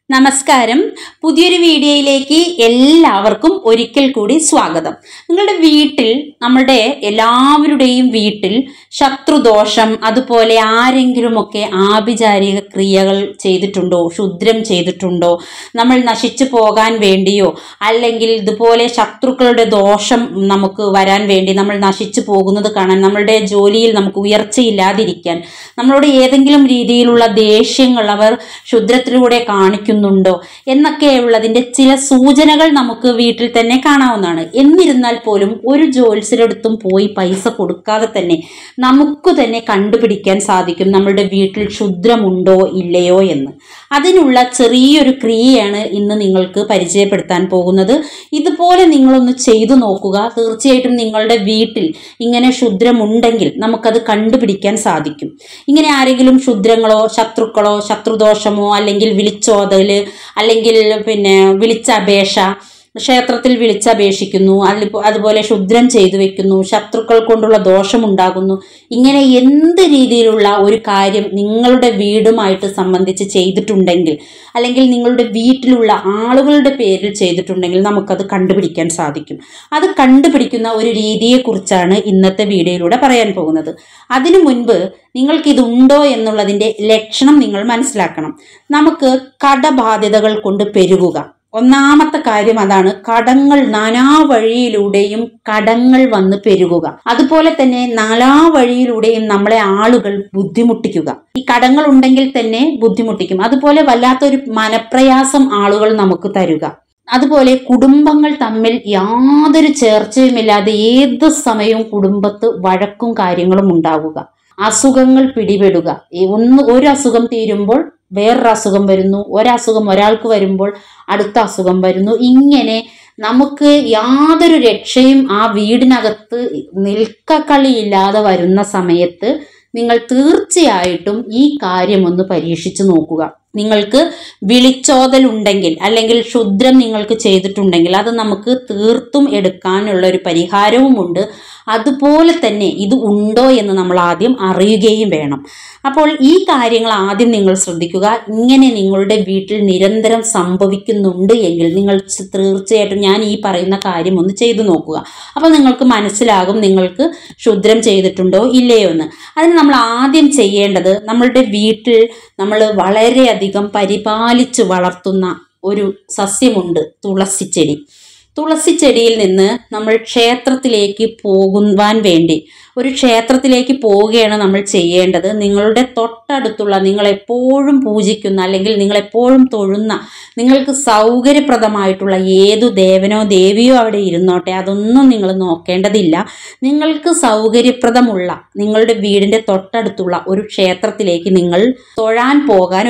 നമസ്കാരം. പുതിയൊരു വീഡിയോയിലേക്ക് എല്ലാവർക്കും ഒരിക്കൽ കൂടി സ്വാഗതം. നിങ്ങളുടെ വീട്ടിൽ, നമ്മളുടെ എല്ലാവരുടെയും വീട്ടിൽ ശത്രുദോഷം, അതുപോലെ ആരെങ്കിലുമൊക്കെ ആഭിചാരിക ക്രിയകൾ ചെയ്തിട്ടുണ്ടോ, ക്ഷുദ്രം ചെയ്തിട്ടുണ്ടോ, നമ്മൾ നശിച്ചു പോകാൻ വേണ്ടിയോ, അല്ലെങ്കിൽ ഇതുപോലെ ശത്രുക്കളുടെ ദോഷം നമുക്ക് വരാൻ വേണ്ടി നമ്മൾ നശിച്ചു പോകുന്നത് കാണാൻ, നമ്മളുടെ ജോലിയിൽ നമുക്ക് ഉയർച്ചയില്ലാതിരിക്കാൻ, നമ്മളോട് ഏതെങ്കിലും രീതിയിലുള്ള ദേഷ്യങ്ങൾ അവർ ക്ഷുദ്രത്തിലൂടെ കാണിക്കുന്നുണ്ടോ എന്നൊക്കെയുള്ളതിന്റെ ചില സൂചനകൾ നമുക്ക് വീട്ടിൽ തന്നെ കാണാവുന്നതാണ്. എന്നിരുന്നാൽ പോലും ഒരു ജ്യോത്സ്യരടുത്തും പോയി പൈസ കൊടുക്കാതെ തന്നെ നമുക്ക് തന്നെ കണ്ടുപിടിക്കാൻ സാധിക്കും നമ്മളുടെ വീട്ടിൽ ക്ഷുദ്രമുണ്ടോ ഇല്ലയോ എന്ന്. അതിനുള്ള ചെറിയൊരു ക്രിയയാണ് ഇന്ന് നിങ്ങൾക്ക് പരിചയപ്പെടുത്താൻ പോകുന്നത്. ഇതുപോലെ നിങ്ങളൊന്ന് ചെയ്തു നോക്കുക. തീർച്ചയായിട്ടും നിങ്ങളുടെ വീട്ടിൽ ഇങ്ങനെ ക്ഷുദ്രമുണ്ടെങ്കിൽ നമുക്കത് കണ്ടുപിടിക്കാൻ സാധിക്കും. ഇങ്ങനെ ആരെങ്കിലും ക്ഷുദ്രങ്ങളോ ശത്രുക്കളോ ശത്രുദോഷമോ അല്ലെങ്കിൽ വിളിച്ചോതൽ അല്ലെങ്കിൽ വിളിച്ചപേക്ഷ, ക്ഷേത്രത്തിൽ വിളിച്ചപേക്ഷിക്കുന്നു, അതുപോലെ ക്ഷുദ്രം ചെയ്തു വെക്കുന്നു, ശത്രുക്കൾ കൊണ്ടുള്ള ദോഷമുണ്ടാകുന്നു, ഇങ്ങനെ എന്ത് രീതിയിലുള്ള ഒരു കാര്യം നിങ്ങളുടെ വീടുമായിട്ട് സംബന്ധിച്ച് ചെയ്തിട്ടുണ്ടെങ്കിൽ, അല്ലെങ്കിൽ നിങ്ങളുടെ വീട്ടിലുള്ള ആളുകളുടെ പേരിൽ ചെയ്തിട്ടുണ്ടെങ്കിൽ നമുക്കത് കണ്ടുപിടിക്കാൻ സാധിക്കും. അത് കണ്ടുപിടിക്കുന്ന ഒരു രീതിയെക്കുറിച്ചാണ് ഇന്നത്തെ വീഡിയോയിലൂടെ പറയാൻ പോകുന്നത്. അതിനു മുൻപ് നിങ്ങൾക്കിതുണ്ടോ എന്നുള്ളതിൻ്റെ ലക്ഷണം നിങ്ങൾ മനസ്സിലാക്കണം. നമുക്ക് കടബാധ്യതകൾ കൊണ്ട് പെരുകുക. ഒന്നാമത്തെ കാര്യം അതാണ്. കടങ്ങൾ, നാനാ വഴിയിലൂടെയും കടങ്ങൾ വന്ന് പെരുകുക. അതുപോലെ തന്നെ നാനാ വഴിയിലൂടെയും നമ്മളെ ആളുകൾ ബുദ്ധിമുട്ടിക്കുക. ഈ കടങ്ങൾ ഉണ്ടെങ്കിൽ തന്നെ ബുദ്ധിമുട്ടിക്കും. അതുപോലെ വല്ലാത്തൊരു മനപ്രയാസം ആളുകൾ നമുക്ക് തരുക. അതുപോലെ കുടുംബങ്ങൾ തമ്മിൽ യാതൊരു ചേർച്ചയുമില്ലാതെ ഏത് സമയവും കുടുംബത്ത് വഴക്കും കാര്യങ്ങളും ഉണ്ടാവുക. അസുഖങ്ങൾ പിടിപെടുക. ഒരു അസുഖം തീരുമ്പോൾ വേറൊരു അസുഖം വരുന്നു, ഒരസുഖം ഒരാൾക്ക് വരുമ്പോൾ അടുത്ത അസുഖം വരുന്നു. ഇങ്ങനെ നമുക്ക് യാതൊരു രക്ഷയും ആ വീടിനകത്ത് നിൽക്കക്കളിയില്ലാതെ വരുന്ന സമയത്ത് നിങ്ങൾ തീർച്ചയായിട്ടും ഈ കാര്യം ഒന്ന് പരീക്ഷിച്ച് നോക്കുക. നിങ്ങൾക്ക് വിളിച്ചോതൽ ഉണ്ടെങ്കിൽ, അല്ലെങ്കിൽ ക്ഷുദ്രം നിങ്ങൾക്ക് ചെയ്തിട്ടുണ്ടെങ്കിൽ അത് നമുക്ക് തീർത്തും എടുക്കാനുള്ള ഒരു പരിഹാരവുമുണ്ട്. അതുപോലെ തന്നെ ഇത് ഉണ്ടോ എന്ന് നമ്മൾ ആദ്യം അറിയുകയും വേണം. അപ്പോൾ ഈ കാര്യങ്ങൾ ആദ്യം നിങ്ങൾ ശ്രദ്ധിക്കുക. ഇങ്ങനെ നിങ്ങളുടെ വീട്ടിൽ നിരന്തരം സംഭവിക്കുന്നുണ്ട് എങ്കിൽ നിങ്ങൾ തീർച്ചയായിട്ടും ഞാൻ ഈ പറയുന്ന കാര്യം ഒന്ന് ചെയ്തു നോക്കുക. അപ്പോൾ നിങ്ങൾക്ക് മനസ്സിലാകും നിങ്ങൾക്ക് ക്ഷുദ്രം ചെയ്തിട്ടുണ്ടോ ഇല്ലയോ എന്ന്. അതിന് നമ്മൾ ആദ്യം ചെയ്യേണ്ടത്, നമ്മളുടെ വീട്ടിൽ നമ്മൾ വളരെയധികം പരിപാലിച്ച് വളർത്തുന്ന ഒരു സസ്യമുണ്ട്, തുളസിച്ചെടി. തുളസിച്ചെടിയിൽ നിന്ന് നമ്മൾ ക്ഷേത്രത്തിലേക്ക് പോകുവാൻ വേണ്ടി, ഒരു ക്ഷേത്രത്തിലേക്ക് പോവുകയാണ് നമ്മൾ ചെയ്യേണ്ടത്. നിങ്ങളുടെ തൊട്ടടുത്തുള്ള, നിങ്ങളെപ്പോഴും പൂജിക്കുന്ന അല്ലെങ്കിൽ നിങ്ങളെപ്പോഴും തൊഴുന്ന, നിങ്ങൾക്ക് സൗകര്യപ്രദമായിട്ടുള്ള ഏതു ദേവനോ ദേവിയോ അവിടെ ഇരുന്നോട്ടെ, അതൊന്നും നിങ്ങൾ നോക്കേണ്ടതില്ല. നിങ്ങൾക്ക് സൗകര്യപ്രദമുള്ള നിങ്ങളുടെ വീടിൻ്റെ തൊട്ടടുത്തുള്ള ഒരു ക്ഷേത്രത്തിലേക്ക് നിങ്ങൾ തൊഴാൻ പോകാൻ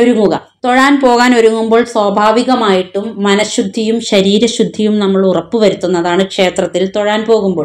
ഒരുങ്ങുമ്പോൾ സ്വാഭാവികമായിട്ടും മനഃശുദ്ധിയും ശരീരശുദ്ധിയും നമ്മൾ ഉറപ്പുവരുത്തുന്നതാണ് ക്ഷേത്രത്തിൽ തൊഴാൻ പോകുമ്പോൾ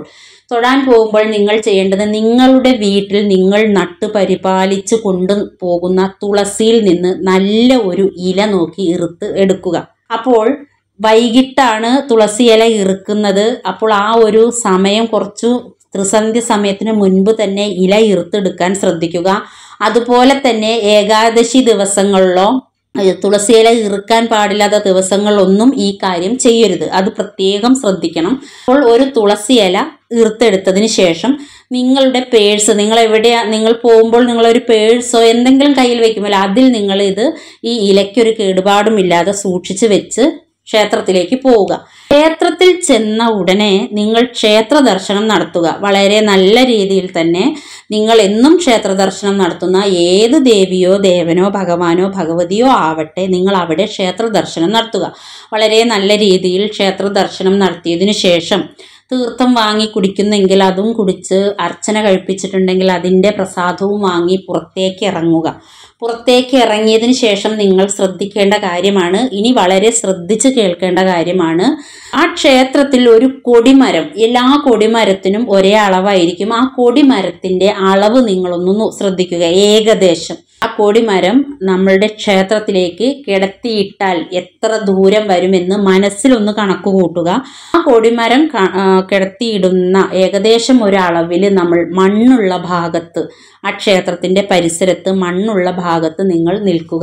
നിങ്ങൾ ചെയ്യേണ്ടത്, നിങ്ങളുടെ വീട്ടിൽ നിങ്ങൾ നട്ടു പരിപാലിച്ച് കൊണ്ടു പോകുന്ന തുളസിയിൽ നിന്ന് നല്ല ഒരു ഇല നോക്കി ഇറുത്ത് എടുക്കുക. അപ്പോൾ വൈകിട്ടാണ് തുളസി ഇല ഇറുക്കുന്നത്. അപ്പോൾ ആ ഒരു സമയം കുറച്ചു ത്രിസന്ധ്യ സമയത്തിന് മുൻപ് തന്നെ ഇല ഇറുത്തെടുക്കാൻ ശ്രദ്ധിക്കുക. അതുപോലെ തന്നെ ഏകാദശി ദിവസങ്ങളിലോ തുളസിയില ഇറുക്കാൻ പാടില്ലാത്ത ദിവസങ്ങളിലൊന്നും ഈ കാര്യം ചെയ്യരുത്. അത് പ്രത്യേകം ശ്രദ്ധിക്കണം. അപ്പോൾ ഒരു തുളസിയില ഇറുത്തെടുത്തതിന് ശേഷം നിങ്ങളുടെ പേഴ്സ്, നിങ്ങൾ പോകുമ്പോൾ നിങ്ങളൊരു പേഴ്സോ എന്തെങ്കിലും കയ്യിൽ വെക്കുമ്പോൾ അതിൽ നിങ്ങൾ ഈ ഇലയ്ക്കൊരു കേടുപാടുമില്ലാതെ സൂക്ഷിച്ച് വെച്ച് ക്ഷേത്രത്തിലേക്ക് പോവുക. ക്ഷേത്രത്തിൽ ചെന്ന ഉടനെ നിങ്ങൾ ക്ഷേത്ര ദർശനം നടത്തുക. വളരെ നല്ല രീതിയിൽ തന്നെ നിങ്ങൾ എന്നും ക്ഷേത്ര ദർശനം നടത്തുന്ന ഏത് ദേവിയോ ദേവനോ ഭഗവാനോ ഭഗവതിയോ ആവട്ടെ, നിങ്ങൾ അവിടെ ക്ഷേത്ര ദർശനം നടത്തുക. വളരെ നല്ല രീതിയിൽ ക്ഷേത്ര ദർശനം നടത്തിയതിനു ശേഷം തീർത്ഥം വാങ്ങി കുടിക്കുന്നെങ്കിൽ അതും കുടിച്ച്, അർച്ചന കഴിപ്പിച്ചിട്ടുണ്ടെങ്കിൽ അതിൻ്റെ പ്രസാദവും വാങ്ങി പുറത്തേക്ക് ഇറങ്ങുക. പുറത്തേക്ക് ഇറങ്ങിയതിന് ശേഷം നിങ്ങൾ ശ്രദ്ധിക്കേണ്ട കാര്യമാണ്, ഇനി വളരെ ശ്രദ്ധിച്ച് കേൾക്കേണ്ട കാര്യമാണ്. ആ ക്ഷേത്രത്തിൽ ഒരു കൊടിമരം, എല്ലാ കൊടിമരത്തിനും ഒരേ അളവായിരിക്കും. ആ കൊടിമരത്തിൻ്റെ അളവ് നിങ്ങളൊന്ന് ശ്രദ്ധിക്കുക. ഏകദേശം ആ കൊടിമരം നമ്മളുടെ ക്ഷേത്രത്തിലേക്ക് കിടത്തിയിട്ടാൽ എത്ര ദൂരം വരുമെന്ന് മനസ്സിലൊന്ന് കണക്ക് കൂട്ടുക. ആ കൊടിമരം കിടത്തിയിടുന്ന ഏകദേശം ഒരളവിൽ നമ്മൾ മണ്ണുള്ള ഭാഗത്ത്, ആ ക്ഷേത്രത്തിൻ്റെ പരിസരത്ത് മണ്ണുള്ള ഭാഗത്ത് നിങ്ങൾ നിൽക്കുക.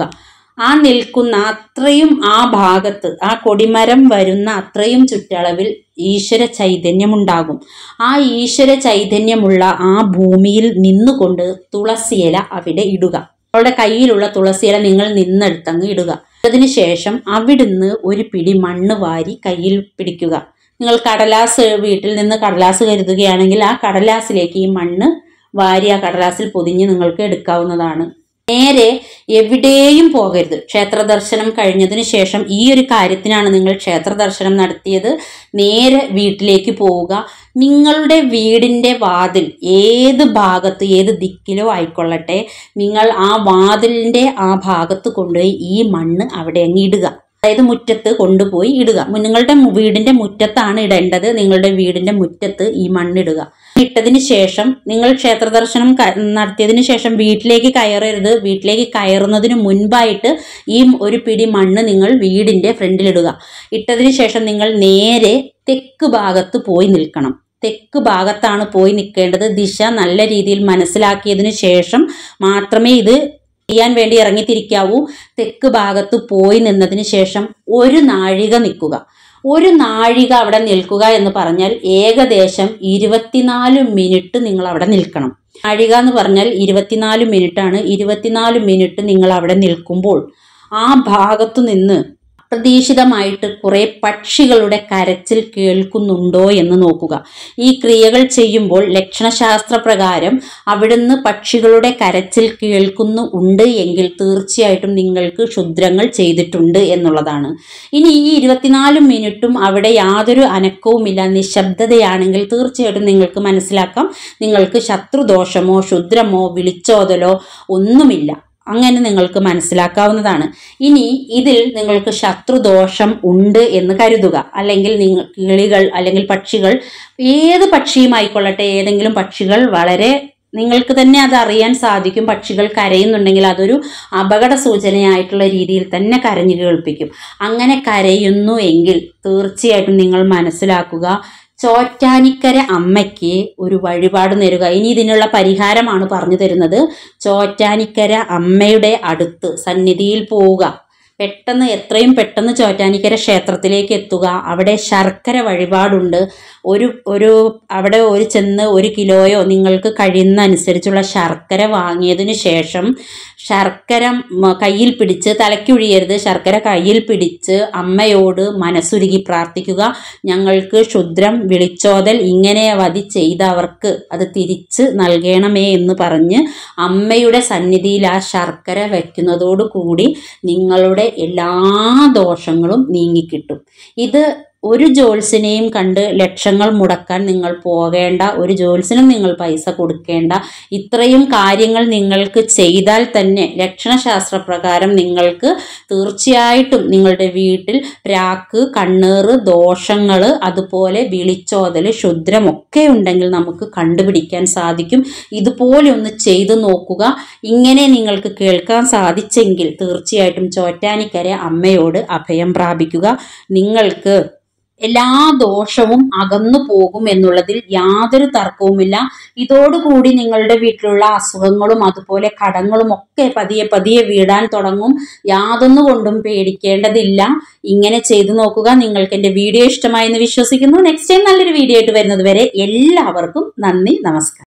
ആ നിൽക്കുന്ന അത്രയും ആ ഭാഗത്ത്, ആ കൊടിമരം വരുന്ന അത്രയും ചുറ്റളവിൽ ഈശ്വര ചൈതന്യമുണ്ടാകും. ആ ഈശ്വര ചൈതന്യമുള്ള ആ ഭൂമിയിൽ നിന്നുകൊണ്ട് തുളസിയില അവിടെ ഇടുക. അവളുടെ കയ്യിലുള്ള തുളസിയില നിങ്ങൾ നിന്നെടുത്തങ്ങ് ഇടുക. അതിനുശേഷം അവിടുന്ന് ഒരു പിടി മണ്ണ് വാരി കയ്യിൽ പിടിക്കുക. നിങ്ങൾ കടലാസ്, വീട്ടിൽ നിന്ന് കടലാസ് കരുതുകയാണെങ്കിൽ ആ കടലാസിലേക്ക് ഈ മണ്ണ് വാരി ആ കടലാസിൽ പൊതിഞ്ഞ് നിങ്ങൾക്ക് എടുക്കാവുന്നതാണ്. നേരെ എവിടെയും പോകരുത്. ക്ഷേത്ര ദർശനം കഴിഞ്ഞതിന് ശേഷം, ഈ ഒരു കാര്യത്തിനാണ് നിങ്ങൾ ക്ഷേത്ര ദർശനം നടത്തിയത്, നേരെ വീട്ടിലേക്ക് പോവുക. നിങ്ങളുടെ വീടിൻ്റെ വാതിൽ ഏത് ഭാഗത്ത്, ഏത് ദിക്കിലോ ആയിക്കൊള്ളട്ടെ, നിങ്ങൾ ആ വാതിലിൻ്റെ ആ ഭാഗത്ത് കൊണ്ടുപോയി ഈ മണ്ണ് അവിടെ അങ്ങ് ഇടുക. അതായത് മുറ്റത്ത് കൊണ്ടുപോയി ഇടുക. നിങ്ങളുടെ വീടിൻ്റെ മുറ്റത്താണ് ഇടേണ്ടത്. നിങ്ങളുടെ വീടിൻ്റെ മുറ്റത്ത് ഈ മണ്ണിടുക. ഇട്ടതിന് ശേഷം നിങ്ങൾ ക്ഷേത്ര ദർശനം നടത്തിയതിന് ശേഷം വീട്ടിലേക്ക് കയറരുത്. വീട്ടിലേക്ക് കയറുന്നതിന് മുൻപായിട്ട് ഈ ഒരു പിടി മണ്ണ് നിങ്ങൾ വീടിൻ്റെ ഫ്രണ്ടിലിടുക. ഇട്ടതിന് ശേഷം നിങ്ങൾ നേരെ തെക്ക് ഭാഗത്ത് പോയി നിൽക്കണം. തെക്ക് ഭാഗത്താണ് പോയി നിൽക്കേണ്ടത്. ദിശ നല്ല രീതിയിൽ മനസ്സിലാക്കിയതിന് ശേഷം മാത്രമേ ഇത് ചെയ്യാൻ വേണ്ടി ഇറങ്ങിത്തിരിക്കാവൂ. തെക്ക് ഭാഗത്ത് പോയി നിന്നതിന് ശേഷം 1 നാഴിക നിൽക്കുക. 1 നാഴിക അവിടെ നിൽക്കുക എന്ന് പറഞ്ഞാൽ ഏകദേശം 24 മിനിറ്റ് നിങ്ങൾ അവിടെ നിൽക്കണം. നാഴിക എന്ന് പറഞ്ഞാൽ 24 മിനിറ്റാണ്. 24 മിനിറ്റ് നിങ്ങൾ അവിടെ നിൽക്കുമ്പോൾ ആ ഭാഗത്തു നിന്ന് അപ്രതീക്ഷിതമായിട്ട് കുറേ പക്ഷികളുടെ കരച്ചിൽ കേൾക്കുന്നുണ്ടോ എന്ന് നോക്കുക. ഈ ക്രിയകൾ ചെയ്യുമ്പോൾ ലക്ഷണശാസ്ത്ര പ്രകാരം അവിടുന്ന് പക്ഷികളുടെ കരച്ചിൽ കേൾക്കുന്നുണ്ട് എങ്കിൽ തീർച്ചയായിട്ടും നിങ്ങൾക്ക് ക്ഷുദ്രങ്ങൾ ചെയ്തിട്ടുണ്ട് എന്നുള്ളതാണ്. ഇനി ഈ 24 മിനിറ്റും അവിടെ യാതൊരു അനക്കവുമില്ല, നിശബ്ദതയാണെങ്കിൽ തീർച്ചയായിട്ടും നിങ്ങൾക്ക് മനസ്സിലാക്കാം നിങ്ങൾക്ക് ശത്രുദോഷമോ ക്ഷുദ്രമോ വിളിച്ചോതലോ ഒന്നുമില്ല. അങ്ങനെ നിങ്ങൾക്ക് മനസ്സിലാക്കാവുന്നതാണ്. ഇനി ഇതിൽ നിങ്ങൾക്ക് ശത്രുദോഷം ഉണ്ട് എന്ന് കരുതുക. അല്ലെങ്കിൽ നിങ്ങൾ കിളികൾ അല്ലെങ്കിൽ പക്ഷികൾ, ഏത് പക്ഷിയുമായിക്കൊള്ളട്ടെ, ഏതെങ്കിലും പക്ഷികൾ വളരെ നിങ്ങൾക്ക് തന്നെ അത് അറിയാൻ സാധിക്കും. പക്ഷികൾ കരയുന്നുണ്ടെങ്കിൽ അതൊരു അപകട സൂചനയായിട്ടുള്ള രീതിയിൽ തന്നെ കരഞ്ഞു കേൾപ്പിക്കും. അങ്ങനെ കരയുന്നു എങ്കിൽ തീർച്ചയായിട്ടും നിങ്ങൾ മനസ്സിലാക്കുക ചോറ്റാനിക്കര അമ്മയ്ക്ക് ഒരു വഴിപാട് നേരുക. ഇനി ഇതിനുള്ള പരിഹാരമാണ് പറഞ്ഞു തരുന്നത്. ചോറ്റാനിക്കര അമ്മയുടെ അടുത്ത് സന്നിധിയിൽ പോവുക. പെട്ടെന്ന്, എത്രയും പെട്ടെന്ന് ചോറ്റാനിക്കര ക്ഷേത്രത്തിലേക്ക് എത്തുക. അവിടെ ശർക്കര വഴിപാടുണ്ട്. അവിടെ ചെന്ന് 1 കിലോയോ നിങ്ങൾക്ക് കഴിയുന്ന അനുസരിച്ചുള്ള ശർക്കര വാങ്ങിയതിന് ശേഷം ശർക്കര കയ്യിൽ പിടിച്ച്, തലയ്ക്കൊഴിയരുത്, ശർക്കര കയ്യിൽ പിടിച്ച് അമ്മയോട് മനസ്സുരുകി പ്രാർത്ഥിക്കുക. ഞങ്ങൾക്ക് ക്ഷുദ്രം വിളിച്ചോതൽ ഇങ്ങനെ വധി ചെയ്തവർക്ക് അത് തിരിച്ച് നൽകണമേ എന്ന് പറഞ്ഞ് അമ്മയുടെ സന്നിധിയിൽ ആ ശർക്കര വയ്ക്കുന്നതോടുകൂടി നിങ്ങളുടെ എല്ലാ ദോഷങ്ങളും നീങ്ങിക്കിട്ടും. ഇത് ഒരു ജ്യോത്സ്യനെയും കണ്ട് ലക്ഷങ്ങൾ മുടക്കാൻ നിങ്ങൾ പോകേണ്ട. ഒരു ജ്യോത്സ്യനും നിങ്ങൾ പൈസ കൊടുക്കേണ്ട. ഇത്രയും കാര്യങ്ങൾ നിങ്ങൾക്ക് ചെയ്താൽ തന്നെ ലക്ഷണശാസ്ത്ര പ്രകാരം നിങ്ങൾക്ക് തീർച്ചയായിട്ടും നിങ്ങളുടെ വീട്ടിൽ പ്രാക്ക്, കണ്ണേറ്, ദോഷങ്ങൾ, അതുപോലെ വിളിച്ചോതൽ, ക്ഷുദ്രമൊക്കെ ഉണ്ടെങ്കിൽ നമുക്ക് കണ്ടുപിടിക്കാൻ സാധിക്കും. ഇതുപോലെ ഒന്ന് ചെയ്തു നോക്കുക. ഇങ്ങനെ നിങ്ങൾക്ക് കേൾക്കാൻ സാധിച്ചെങ്കിൽ തീർച്ചയായിട്ടും ചോറ്റാനിക്കര അമ്മയോട് അഭയം പ്രാപിക്കുക. നിങ്ങൾക്ക് എല്ലാ ദോഷവും അകന്നു പോകും എന്നുള്ളതിൽ യാതൊരു തർക്കവുമില്ല. ഇതോടുകൂടി നിങ്ങളുടെ വീട്ടിലുള്ള അസുഖങ്ങളും അതുപോലെ കടങ്ങളും ഒക്കെ പതിയെ പതിയെ വീടാൻ തുടങ്ങും. യാതൊന്നുകൊണ്ടും പേടിക്കേണ്ടതില്ല. ഇങ്ങനെ ചെയ്തു നോക്കുക. നിങ്ങൾക്ക് എൻ്റെ വീഡിയോ ഇഷ്ടമായി എന്ന് വിശ്വസിക്കുന്നു. നെക്സ്റ്റ് ടൈം നല്ലൊരു വീഡിയോ ആയിട്ട് വരുന്നത് വരെ എല്ലാവർക്കും നന്ദി, നമസ്കാരം.